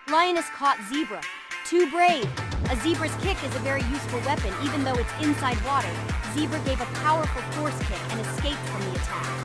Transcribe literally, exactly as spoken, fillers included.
Lioness caught zebra. Too brave. A zebra's kick is a very useful weapon, even though it's inside water. Zebra gave a powerful force kick and escaped from the attack.